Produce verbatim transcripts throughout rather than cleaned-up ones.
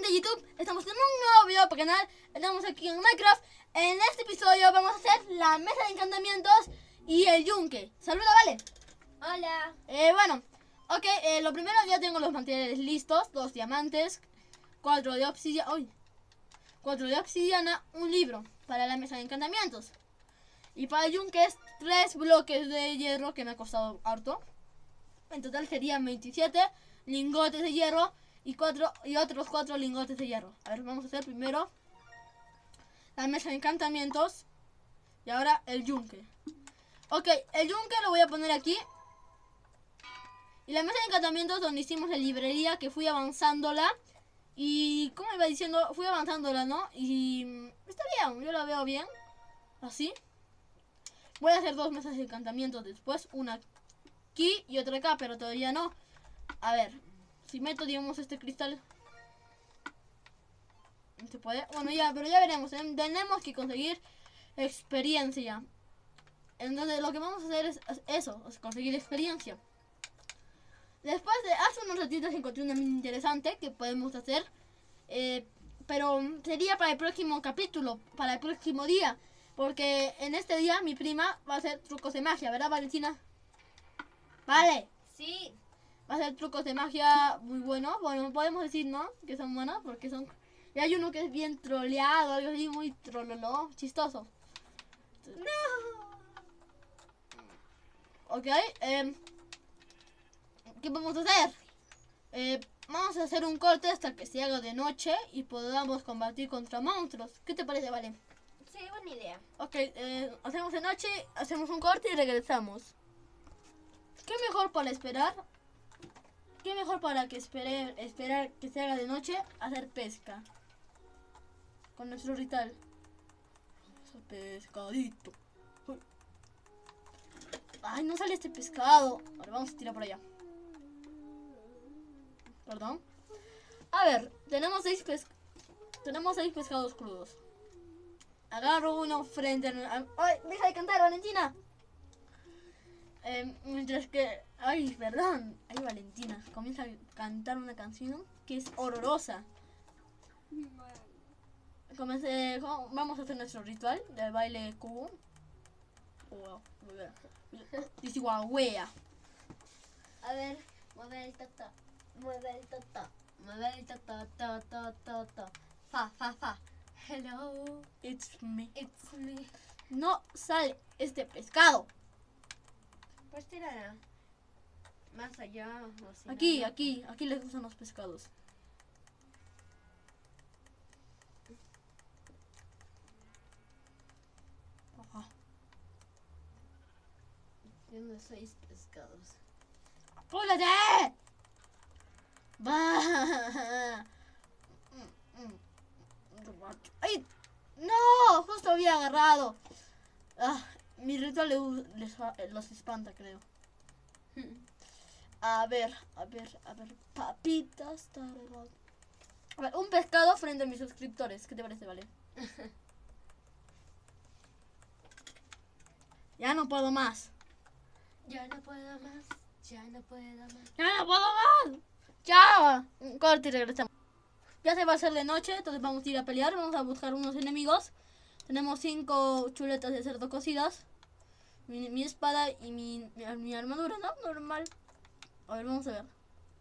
gente de YouTube, estamos en un nuevo video para el canal. Estamos aquí en Minecraft. En este episodio vamos a hacer la mesa de encantamientos y el yunque. Saluda, Vale. Hola. Eh, bueno, ok, eh, lo primero, ya tengo los materiales listos. Dos diamantes, cuatro de obsidiana, uy, cuatro de obsidiana, un libro para la mesa de encantamientos. Y para el yunque es tres bloques de hierro que me ha costado harto. En total serían veintisiete lingotes de hierro y, cuatro, y otros cuatro lingotes de hierro. A ver, vamos a hacer primero la mesa de encantamientos y ahora el yunque. Ok, el yunque lo voy a poner aquí. Y la mesa de encantamientos donde hicimos la librería, que fui avanzándola. Y como iba diciendo, fui avanzándola, ¿no? Y está bien, yo la veo bien. Así. Voy a hacer dos mesas de encantamientos después. Una aquí y otra acá, pero todavía no. A ver, si meto, digamos, este cristal. ¿Se puede? Bueno, ya, pero ya veremos. ¿eh? Tenemos que conseguir experiencia. Entonces lo que vamos a hacer es eso, es conseguir experiencia. Después de hace unos ratitos encontré una mina interesante que podemos hacer. Eh, pero sería para el próximo capítulo, para el próximo día. Porque en este día mi prima va a hacer trucos de magia, ¿verdad, Valentina? Vale. Sí. Va a hacer trucos de magia muy buenos. Bueno, podemos decir, ¿no? Que son buenos porque son... Y hay uno que es bien troleado, algo así muy trololo, chistoso. No. Ok, eh, ¿qué vamos a hacer? Eh, vamos a hacer un corte hasta que se haga de noche y podamos combatir contra monstruos. ¿Qué te parece, Vale? Sí, buena idea. Ok, eh, hacemos de noche, hacemos un corte y regresamos. ¿Qué mejor para esperar? ¿Qué mejor para que espere, esperar que se haga de noche? Hacer pesca. Con nuestro ritual. Pescadito. Uy. Ay, no sale este pescado. Ahora vamos a tirar por allá. Perdón. A ver, tenemos seis pes tenemos seis pescados crudos. Agarro uno frente a... ¡Ay! ¡Deja de cantar, Valentina! Eh, mientras que... ¡Ay, perdón! Ay, Valentina comienza a cantar una canción que es horrorosa. Comencé, vamos a hacer nuestro ritual del baile cubo. Wow, dice guagüea. A ver, mueve el toto, mueve el toto, mueve el toto, to, to, to, to. Fa, fa, fa. Hello, It's me. it's me. No sale este pescado. Pues tirará más allá. O si Aquí, no, aquí, aquí les gustan los pescados. Ajá. Tiene seis pescados. ¡Apúrate! Va. ¡Ay! ¡No! Justo había agarrado. Ah, mi ritual les, les, los espanta, creo. A ver, a ver, a ver. Papitas. Tarot. A ver, un pescado frente a mis suscriptores. ¿Qué te parece, Vale? Ya no puedo más. Ya no puedo más, ya no puedo más. ¡Ya no puedo más! ¡Ya! Un corte y regresamos. Ya se va a hacer de noche, entonces vamos a ir a pelear. Vamos a buscar unos enemigos. Tenemos cinco chuletas de cerdo cocidas. Mi, mi espada y mi, mi, mi armadura, ¿no? Normal. A ver, vamos a ver.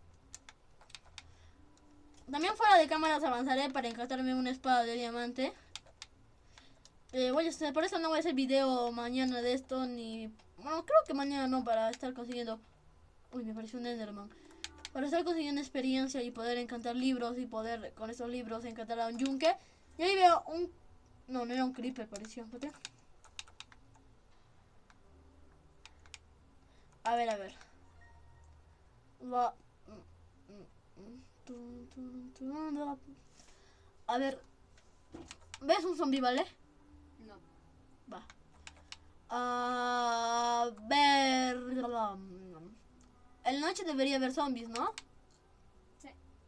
También fuera de cámaras avanzaré para encantarme una espada de diamante. Eh, voy a hacer, por eso no voy a hacer video mañana de esto, ni... Bueno, creo que mañana no, para estar consiguiendo... Uy, me pareció un Enderman. Para estar consiguiendo experiencia y poder encantar libros y poder con esos libros encantar a un yunque. Y ahí veo un... No, no era un creeper, pareció. A ver, a ver. Va... A ver. ¿Ves un zombie, Vale? No. Va. A ver. En la noche debería haber zombies, ¿no? Sí.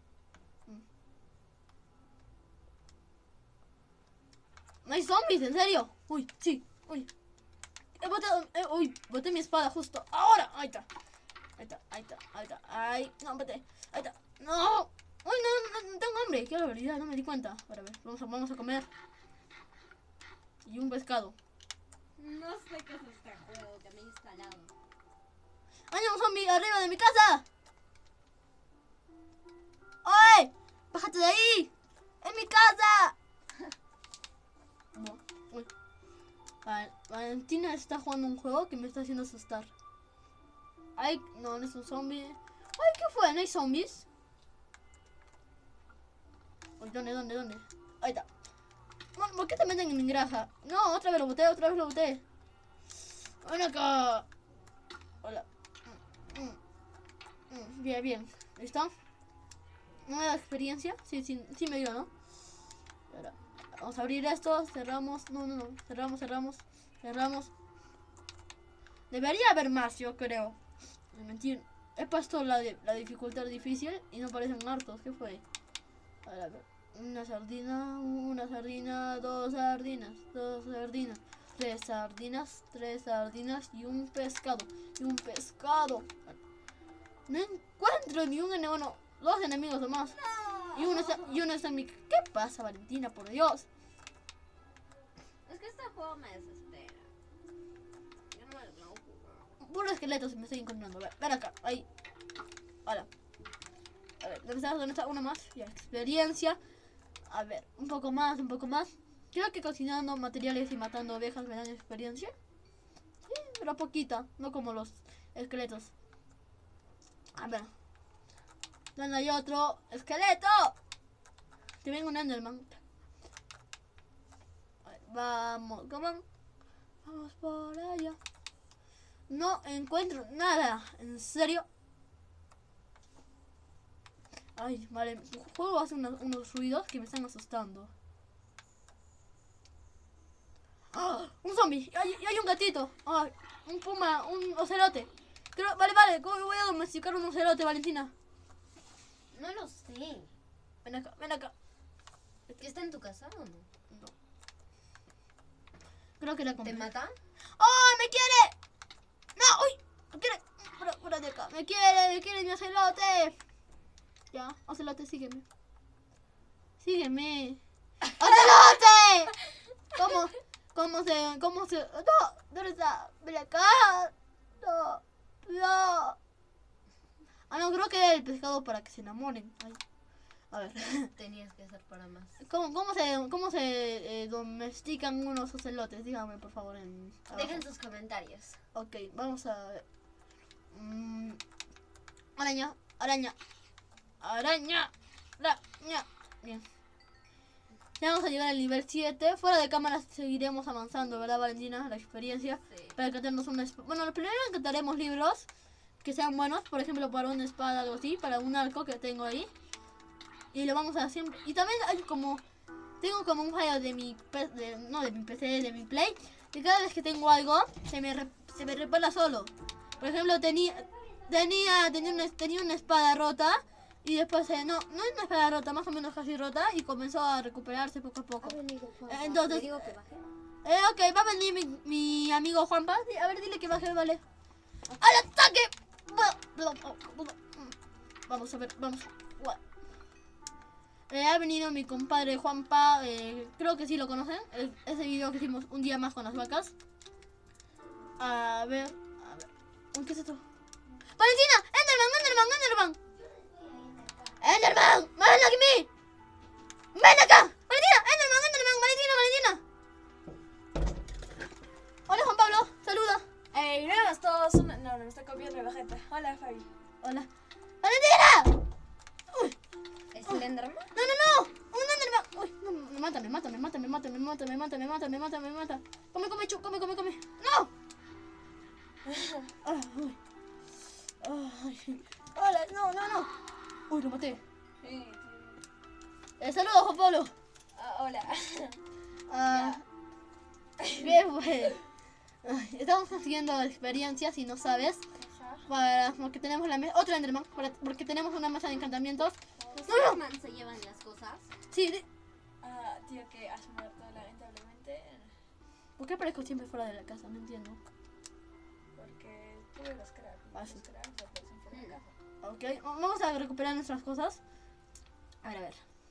No hay zombies, ¿en serio? Uy, sí, uy. He botado, eh, uy, boté mi espada justo ahora. Ahí está. Ahí está, ahí está, ahí está. Ay, no, boté. Ahí está. No. Uy, no, no, no tengo hambre. hambre, qué barbaridad, no me di cuenta. Ahora a ver, vamos a, vamos a comer. Y un pescado. No sé qué es este juego que me he instalado. ¡Hay un zombie arriba de mi casa! ¡Oye! ¡Bájate de ahí! ¡En mi casa! No, uy. Vale, Valentina está jugando un juego que me está haciendo asustar. Ay, no, no es un zombie. Ay, ¿qué fue? ¿No hay zombies? Uy, ¿dónde, dónde, dónde? Ahí está. ¿Por qué te meten en mi granja? No, otra vez lo boté, otra vez lo boté. Ven acá. Hola. Mm, mm, Bien, bien. ¿Listo? Nueva experiencia. Sí, sí, sí me dio, ¿no? Ahora, vamos a abrir esto. Cerramos. No, no, no. Cerramos, cerramos. Cerramos. Debería haber más, yo creo. Mentir. He puesto la, la dificultad difícil y no parecen hartos. ¿Qué fue? A ver, a ver. Una sardina, una sardina, dos sardinas, dos sardinas, tres sardinas, tres sardinas y un pescado. Y un pescado. No encuentro ni un enemigo, no, dos enemigos o más. Y uno está, y uno está en mi... ¿Qué pasa, Valentina? Por Dios. Es que este juego me desespera. Yo no me lo juego. Puro esqueleto se me estoy encontrando. A ver, ven acá, ahí. Hola. A ver, ¿dónde está? ¿Dónde está? Una más. Ya, experiencia. A ver, un poco más, un poco más. Creo que cocinando materiales y matando ovejas me dan experiencia. Sí, pero poquita, no como los esqueletos. A ver. ¿Dónde hay otro esqueleto? Que venga un Enderman. A ver, vamos, come on. Vamos por allá. No encuentro nada, en serio. Ay, vale, el juego hace unos, unos ruidos que me están asustando. ¡Ah! ¡Un zombie! ¡Y hay, hay un gatito! ¡Ay! Un puma, un ocelote. Creo, vale, vale, voy a domesticar un ocelote, Valentina. No lo sé. Ven acá, ven acá. ¿Que está en tu casa o no? No. Creo que la compré. ¿Te mata? ¡Oh, me quiere! ¡No! ¡Uy! Me quiere. Fuera, fuera de acá. Me quiere, me quiere mi ocelote. Ya, ocelote, sígueme. Sígueme. ¡Ocelote! ¿Cómo? ¿Cómo se...? ¿Cómo se...? ¡No! ¿Dónde está? ¡Ven acá! ¡No! ¡No! Ah, no, creo que era el pescado para que se enamoren. Ay. A ver. Tenías que hacer para más. ¿Cómo, cómo se, cómo se eh, domestican unos ocelotes? Dígame, por favor, en abajo. Dejen sus comentarios. Ok, vamos a ver. Mm, araña, araña. Araña. Araña. Bien. Ya vamos a llegar al nivel siete. Fuera de cámara seguiremos avanzando, ¿verdad, Valentina? La experiencia. Sí. Para encantarnos una espada. Bueno, lo primero encantaremos libros que sean buenos. Por ejemplo, para una espada, algo así. Para un arco que tengo ahí. Y lo vamos a siempre. Y también hay como... Tengo como un fallo de mi... P- de, no, de mi P C, de mi Play. Que cada vez que tengo algo, se me, re, se me repara solo. Por ejemplo, tenía... Tenía, tenía, una, tenía una espada rota. Y después, eh, no, no es una espada rota, más o menos casi rota. Y comenzó a recuperarse poco a poco. Ha venido Juanpa. Eh, entonces- ¿Le digo que baje? Eh, ok, va a venir mi, mi amigo Juanpa. Sí, a ver, dile que baje, vale. ¡Al ataque! Vamos a ver, vamos. Eh, ha venido mi compadre Juanpa. Eh, creo que sí lo conocen. El- ese video que hicimos un día más con las vacas. A ver, a ver. Uy, ¿qué es esto? ¡Valentina! ¡Enderman, Enderman, Enderman! ¡Enderman! ¡Ven aquí! ¡Ven acá! ¡Valentina! ¡Enderman, Enderman! ¡Valentina, Valentina! Hola, Juan Pablo. Saluda. Ey, nuevas todos. Una... No, no me está copiando la gente. Hola, Fabi. Hola. ¡Valentina! Uy. ¿Es el Enderman? No, no, no. Un Enderman. Uy, no, me mata, me mata, me mata, me mata, me mata, me mata, me mata, me mata, me mata. Come, come, chu, come, come, come. ¡No! Ah, uy. Ay. Hola, no, no, no. Uy, lo maté. Sí, Eh, saludos, Juan Pablo. Ah, hola. Ah, bien, pues. Ay, estamos consiguiendo experiencias, si no sabes. Ajá. Para, porque tenemos la mesa. Otro Enderman. para- porque tenemos una mesa de encantamientos. ¿Los No, no. Enderman se llevan las cosas? Sí, di- Ah, tío, que has muerto lamentablemente. ¿por qué aparezco siempre fuera de la casa? No entiendo. Porque tuve los cracks. Ah, Los sí. cracks aparecen por la casa. Ok, vamos a recuperar nuestras cosas. A ver, a ver.